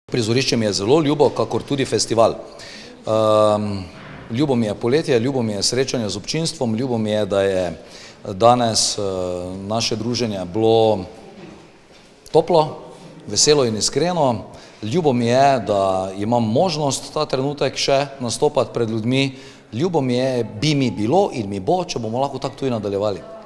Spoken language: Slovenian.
Prizorišče mi je zelo ljubo, kakor tudi festival. Ljubo mi je poletje, ljubo mi je srečanje z občinstvom, ljubo mi je, da je danes naše druženje bilo toplo, veselo in iskreno. Ljubo mi je, da imam možnost ta trenutek še nastopati pred ljudmi. Ljubo mi je, bi mi bilo in mi bo, če bomo lahko tako tudi nadaljevali.